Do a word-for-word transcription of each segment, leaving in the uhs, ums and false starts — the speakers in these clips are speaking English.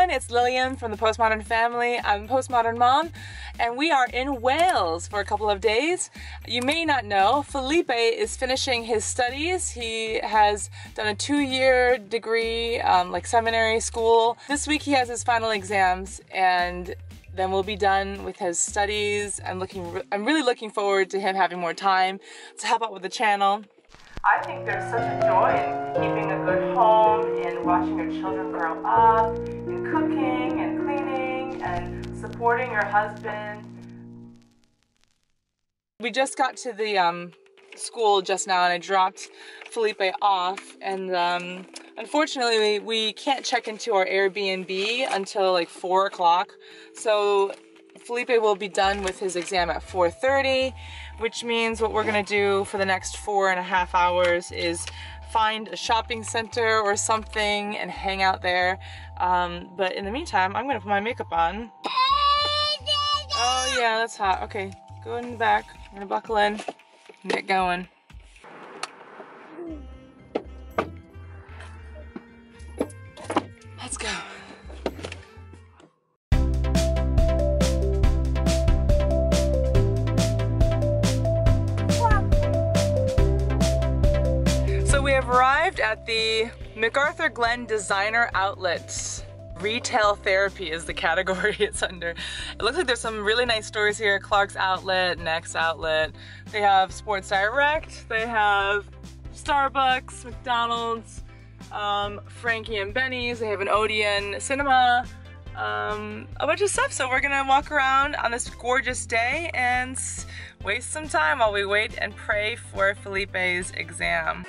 everyone, it's Lillian from the Postmodern Family. I'm a Postmodern mom, and we are in Wales for a couple of days. You may not know, Felipe is finishing his studies. He has done a two-year degree, um, like seminary school. This week he has his final exams, and then we'll be done with his studies. I'm looking, I'm really looking forward to him having more time to help out with the channel. I think there's such a joy in keeping a good home, in watching your children grow up, in cooking and cleaning and supporting your husband. We just got to the um, school just now and I dropped Felipe off, and um, unfortunately we can't check into our Airbnb until like four o'clock. So Felipe will be done with his exam at four thirty, which means what we're gonna do for the next four and a half hours is find a shopping center or something and hang out there. Um, but in the meantime, I'm gonna put my makeup on. Oh yeah, that's hot. Okay, go in the back. I'm gonna buckle in and get going. Let's go. We have arrived at the MacArthur Glen Designer Outlets. Retail therapy is the category it's under. It looks like there's some really nice stores here. Clark's Outlet, Next Outlet. They have Sports Direct. They have Starbucks, McDonald's, um, Frankie and Benny's. They have an Odeon Cinema. Um, a bunch of stuff. So we're gonna walk around on this gorgeous day and waste some time while we wait and pray for Felipe's exam.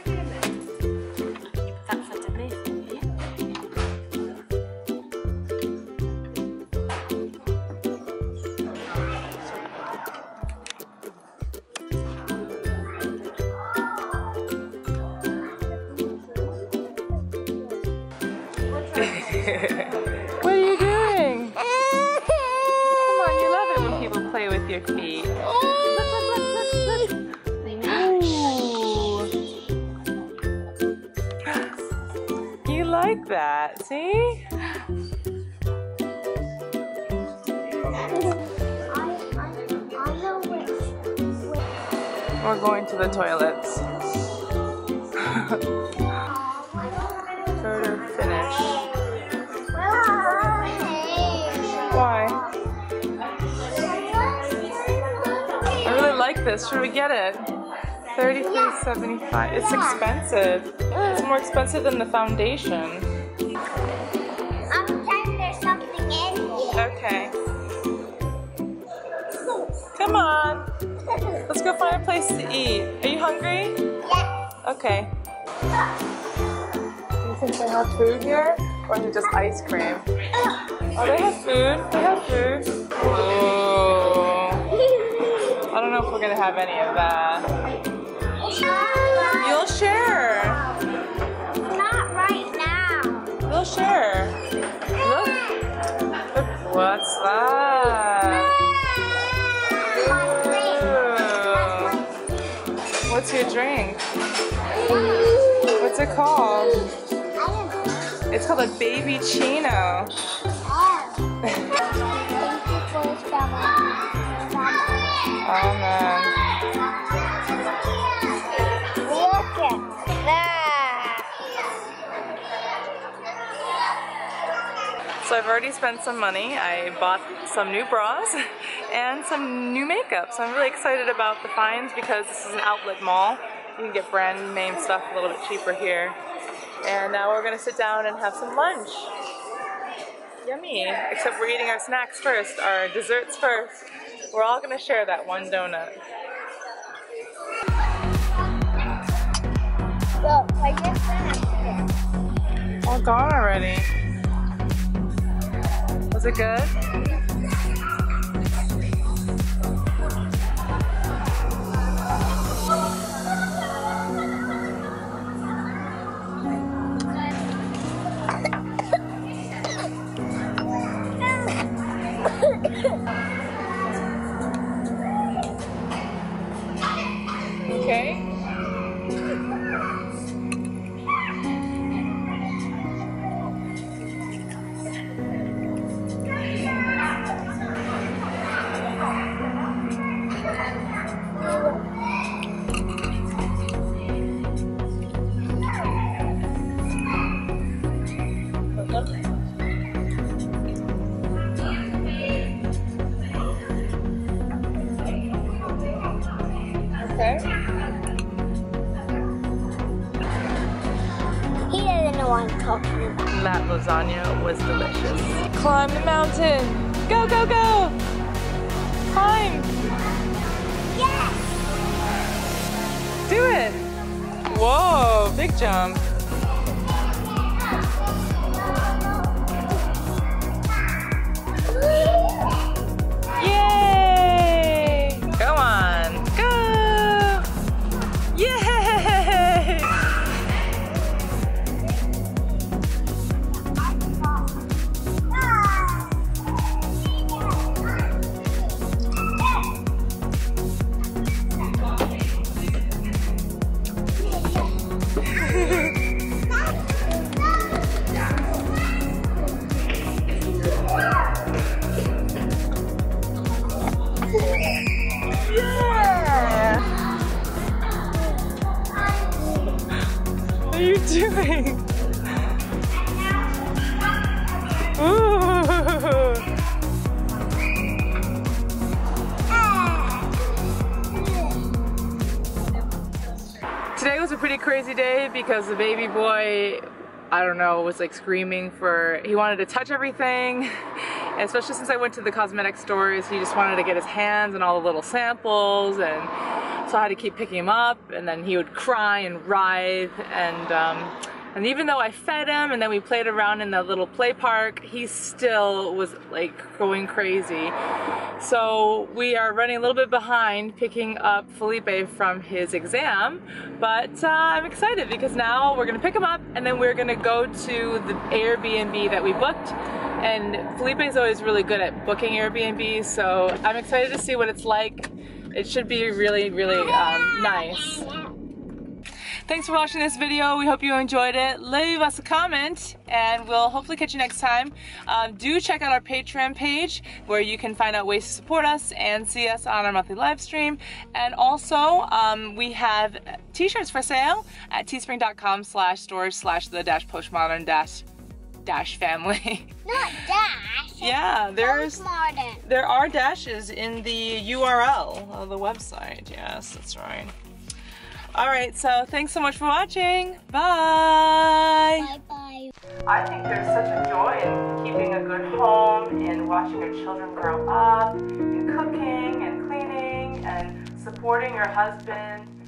What are you doing? Come on, you love it when people play with your feet. Look, look, look, look, look. You like that, see? We're going to the toilets. Sort of finish. Why? I really like this. Should we get it? thirty-three seventy-five. It's expensive. It's more expensive than the foundation. I'm pretending there's something in here. Okay. Come on. Let's go find a place to eat. Are you hungry? Yes. Okay. Do you think they have food here? Or is it just ice cream? Oh, they have food. They have food. Oh. I don't know if we're gonna have any of that. You'll share. Not right now. We'll share. Look. Look. What's that? Ooh. What's your drink? What's it called? It's called a baby chino. Oh man. Look at that. So I've already spent some money. I bought some new bras and some new makeup. So I'm really excited about the finds because this is an outlet mall. You can get brand name stuff a little bit cheaper here. And now we're gonna sit down and have some lunch. Yummy. Except we're eating our snacks first, our desserts first. We're all gonna share that one donut. So, I just finished it. All gone already. Was it good? Okay. That lasagna was delicious. Climb the mountain. Go, go, go. Climb. Yes! Do it. Whoa, big jump. Yay! Go on. Go. Yay! Yeah! What are you doing? Ooh. Today was a pretty crazy day because the baby boy, I don't know, was like screaming for, he wanted to touch everything. And especially since I went to the cosmetic stores, he just wanted to get his hands on all the little samples, and so I had to keep picking him up, and then he would cry and writhe, and um, and even though I fed him and then we played around in the little play park, he still was like going crazy. So we are running a little bit behind picking up Felipe from his exam, but uh, I'm excited because now we're gonna pick him up and then we're gonna go to the Airbnb that we booked. And Felipe is always really good at booking Airbnb, so I'm excited to see what it's like. It should be really, really um, nice. Thanks for watching this video. We hope you enjoyed it. Leave us a comment and we'll hopefully catch you next time. Um, do check out our Patreon page where you can find out ways to support us and see us on our monthly live stream. And also um, we have t-shirts for sale at teespring.com slash stores slash the dash postmodern dash dash family. Not dash. Yeah, there's Postmodern. there are dashes in the U R L of the website. Yes, that's right. All right, so thanks so much for watching. Bye. Bye bye. I think there's such a joy in keeping a good home and watching your children grow up, and cooking and cleaning and supporting your husband.